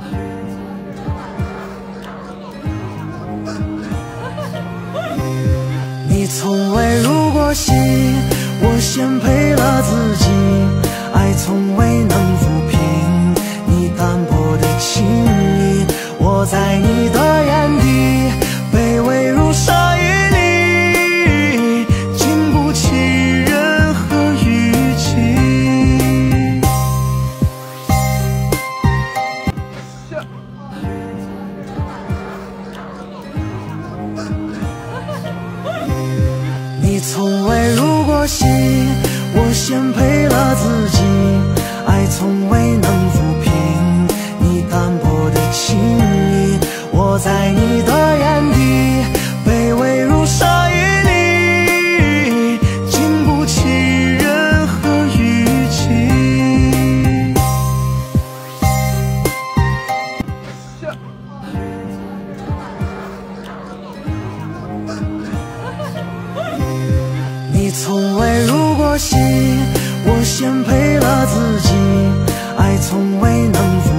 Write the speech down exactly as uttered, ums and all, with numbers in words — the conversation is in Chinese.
你从未入过戏，我先陪了自己。爱从未能抚平你淡薄的情意，我在你的眼底卑微如沙一粒，经不起任何语气。你从未入过戏，我先陪了自己。爱从未能抚平你淡薄的情意，我在你的眼底卑微如沙一粒，经不起任何语气。你从未入过戏，我先陪了自己。爱从未能抚